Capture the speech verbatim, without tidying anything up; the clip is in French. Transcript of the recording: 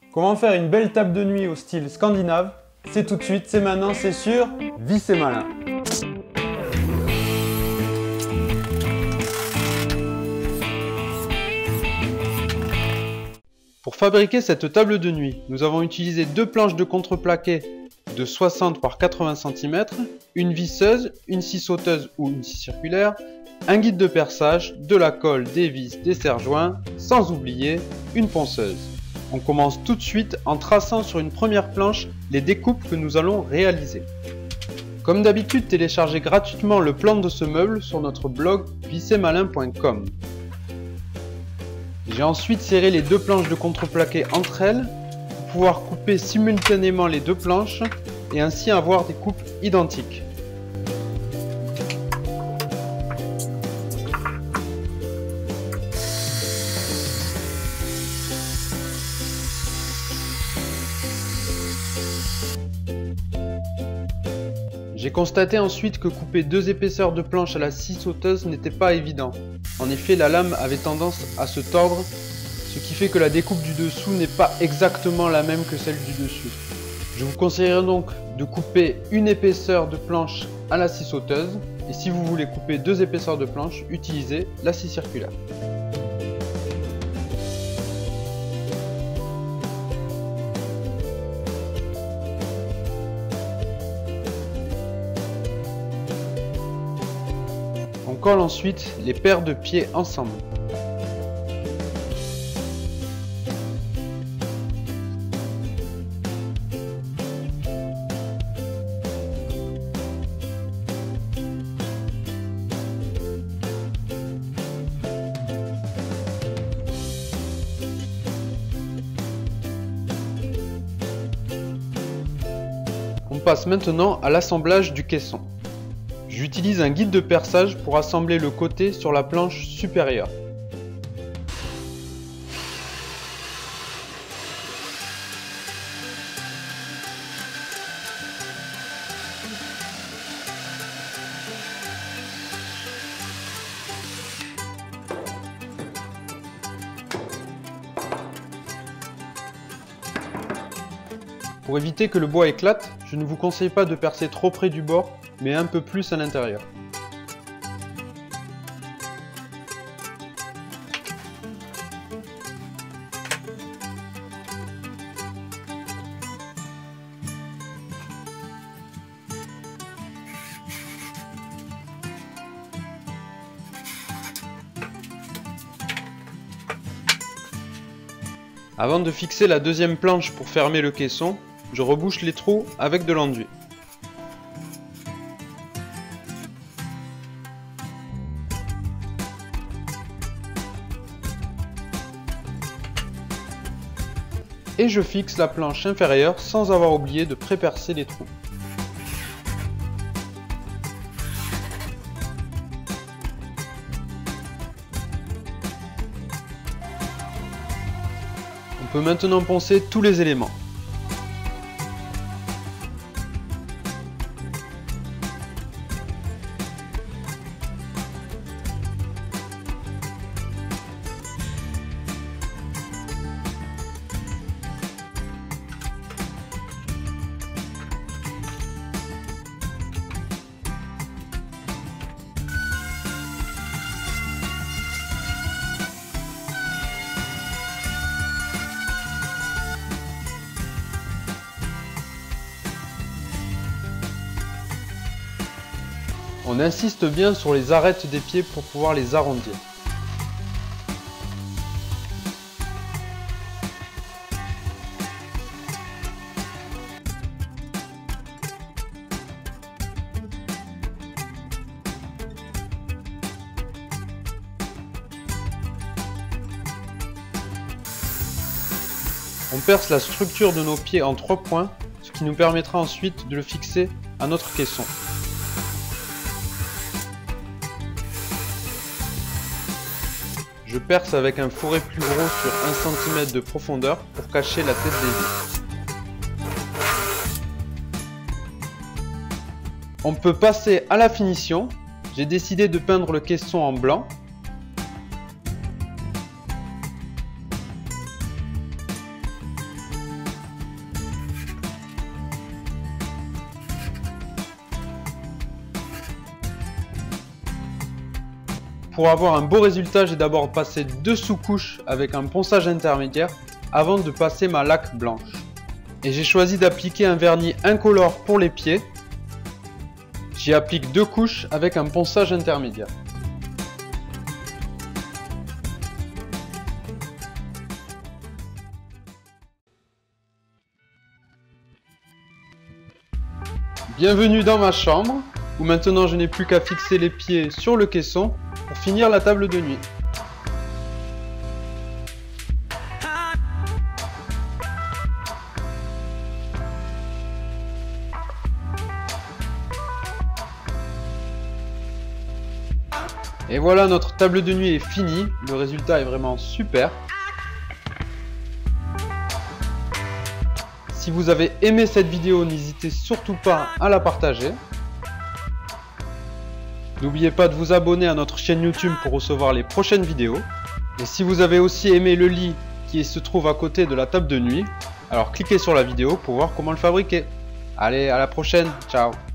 Comment faire une belle table de nuit au style scandinave? C'est tout de suite, c'est maintenant, c'est sûr, Vis et Malin. Pour fabriquer cette table de nuit, nous avons utilisé deux planches de contreplaqué de soixante par quatre-vingts centimètres, une visseuse, une scie sauteuse ou une scie circulaire, un guide de perçage, de la colle, des vis, des serre-joints, sans oublier une ponceuse. On commence tout de suite en traçant sur une première planche les découpes que nous allons réaliser. Comme d'habitude, téléchargez gratuitement le plan de ce meuble sur notre blog vis et malin point com. J'ai ensuite serré les deux planches de contreplaqué entre elles pour pouvoir couper simultanément les deux planches et ainsi avoir des coupes identiques. J'ai constaté ensuite que couper deux épaisseurs de planche à la scie sauteuse n'était pas évident. En effet, la lame avait tendance à se tordre, ce qui fait que la découpe du dessous n'est pas exactement la même que celle du dessus. Je vous conseillerais donc de couper une épaisseur de planche à la scie sauteuse, et si vous voulez couper deux épaisseurs de planche, utilisez la scie circulaire. On colle ensuite les paires de pieds ensemble. On passe maintenant à l'assemblage du caisson. J'utilise un guide de perçage pour assembler le côté sur la planche supérieure. Pour éviter que le bois éclate, je ne vous conseille pas de percer trop près du bord, mais un peu plus à l'intérieur. Avant de fixer la deuxième planche pour fermer le caisson, je rebouche les trous avec de l'enduit. Et je fixe la planche inférieure sans avoir oublié de pré-percer les trous. On peut maintenant poncer tous les éléments. On insiste bien sur les arêtes des pieds pour pouvoir les arrondir. On perce la structure de nos pieds en trois points, ce qui nous permettra ensuite de le fixer à notre caisson. Je perce avec un fourré plus gros sur un centimètre de profondeur pour cacher la tête des vis. On peut passer à la finition. J'ai décidé de peindre le caisson en blanc. Pour avoir un beau résultat, j'ai d'abord passé deux sous-couches avec un ponçage intermédiaire avant de passer ma laque blanche. Et j'ai choisi d'appliquer un vernis incolore pour les pieds. J'y applique deux couches avec un ponçage intermédiaire. Bienvenue dans ma chambre, où maintenant je n'ai plus qu'à fixer les pieds sur le caisson pour finir la table de nuit. Et voilà, notre table de nuit est finie, le résultat est vraiment super. Si vous avez aimé cette vidéo, n'hésitez surtout pas à la partager. N'oubliez pas de vous abonner à notre chaîne YouTube pour recevoir les prochaines vidéos. Et si vous avez aussi aimé le lit qui se trouve à côté de la table de nuit, alors cliquez sur la vidéo pour voir comment le fabriquer. Allez, à la prochaine, ciao!